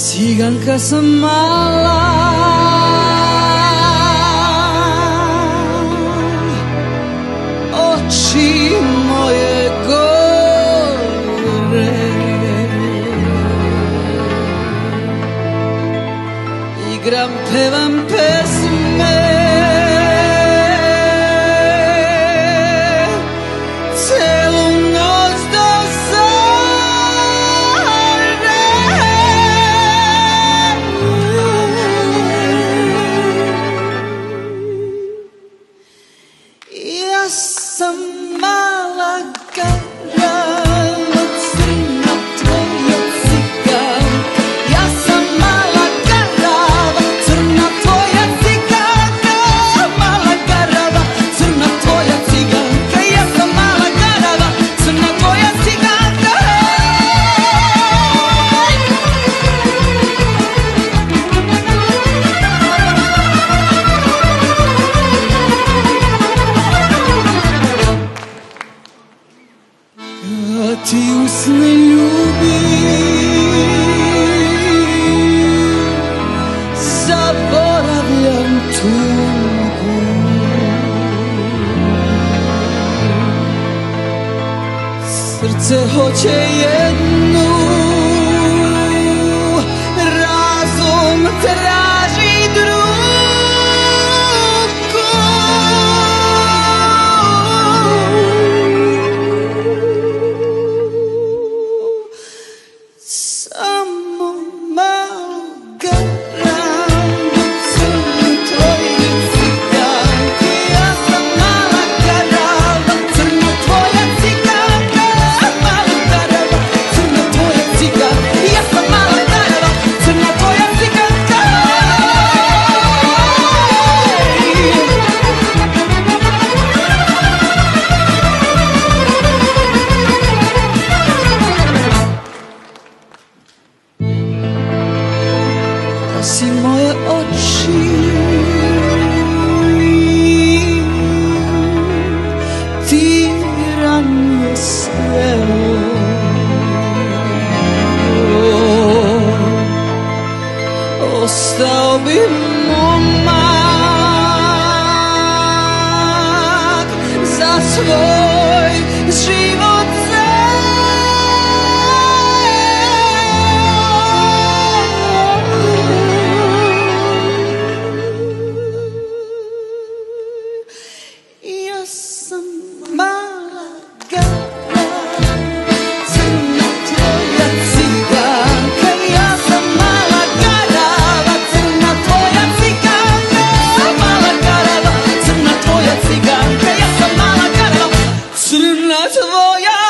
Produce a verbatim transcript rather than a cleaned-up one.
Ciganka sam mala, oči moje gore, igram, pevam pesme, celu noć do zore. Ja sam mala garava, crna tvoja ciganka. Ja sam mala garava, crna tvoja ciganka. Mala garava, crna tvoja ciganka. Ja sam mala garava, crna tvoja ciganka. Kad ti usne ljubim, zaboravljam tugu. Srce hoće jednu, razum traži drugu. Samo malu garavu, crnu tvoju ciganku. Ja sam mala garava, crna tvoja ciganka. Mala garava, crna tvoja ciganka. Ja sam mala garava, crna tvoja ciganka. Si moje oči, ti ranije sreo. Ostao bi momak za svoj život Ja sam mala garava, crna tvoja ciganka. Ja sam mala garava, crna tvoja ciganka. Mala garava, crna tvoja ciganka. Ja sam mala garava, crna tvoja